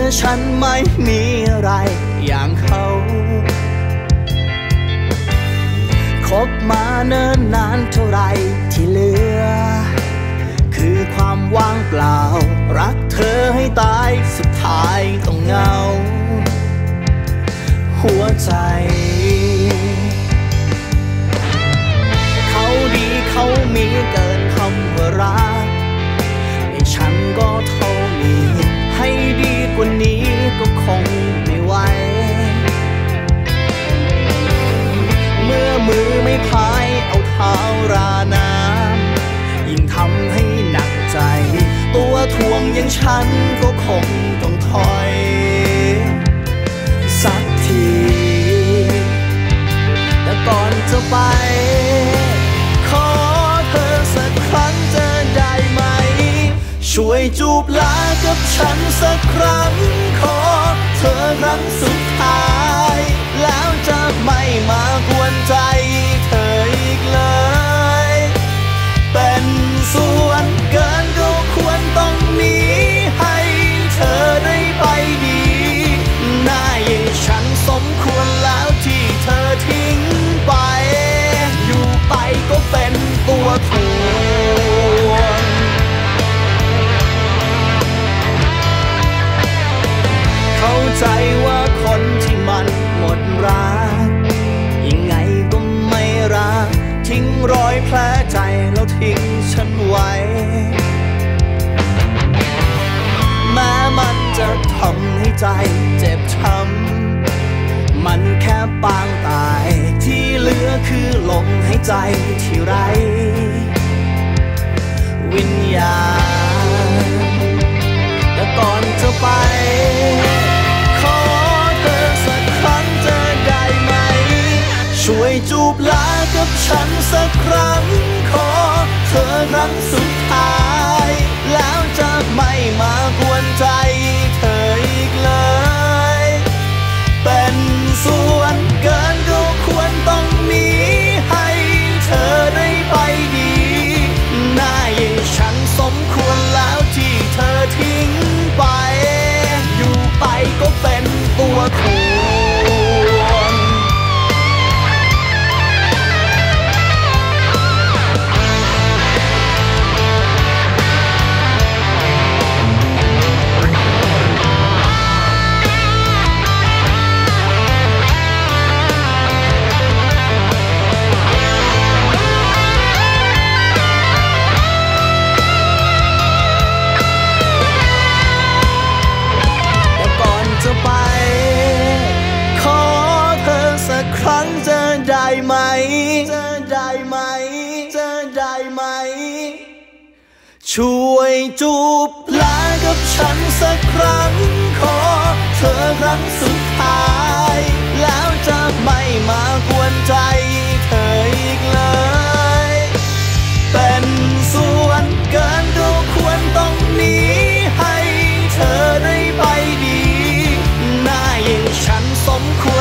ฉันไม่มีอะไรอย่างเขาคบมาเนิ่นนานเท่าไรที่เหลือคือความว่างเปล่ารักเธอให้ตายสุดท้ายต้องเหงาหัวใจเขาดีเขามีเกินคำว่ารักให้ฉันก็เท่านี้ให้ดีกว่านี้ก็คงไม่ไหวเมื่อมือไม่พายเอาเท้าราน้ำยิ่งทำให้หนักใจตัวทวงอย่างฉันก็คงต้องถอยสักทีแต่ก่อนจะไปขอเธอสักครั้งจะได้ไหมช่วยจูบลากับฉันสักครั้งขอเธอครั้งสุดท้ายแล้วจะไม่มากวนใจเธออีกเลยเป็นส่วนเกินก็ควรต้องหนีให้เธอได้ไปดีหน้าอย่างฉันสมควรแล้วที่เธอทิ้งไปอยู่ไปก็เป็นตัวถ่วงเข้าใจว่าคนที่มันหมดรักยังไงก็ไม่รักทิ้งรอยแผลใจแล้วทิ้งฉันไว้แม้มันจะทำให้ใจเจ็บช้ำมันแค่ปางตายที่เหลือคือลมหายใจที่ไร้วิญญาณแต่ก่อนจะไปขอเธอสักครั้งจะได้ไหมช่วยจูบลากับฉันสักครั้งขอเธอครั้งสุดท้ายแล้วจะไม่มากวนใจเธออีกเลยเป็นส่วนเกินก็ควรต้องหนีให้เธอได้ไปดีหน้าอย่างฉันสมควรแล้วที่เธอทิ้งไปอยู่ไปก็เป็นตัวถ่วงไปขอเธอสักครั้งจะได้ไหมจะได้ไหมจะได้ไหมช่วยจูบลากับฉันสักครั้งขอเธอครั้งสุดท้ายแล้วจะไม่มากวนใจเธออีกเลยเป็นส่วนเกินก็ควรต้องหนีให้เธอได้ไปดีหน้าอย่างฉันสมควร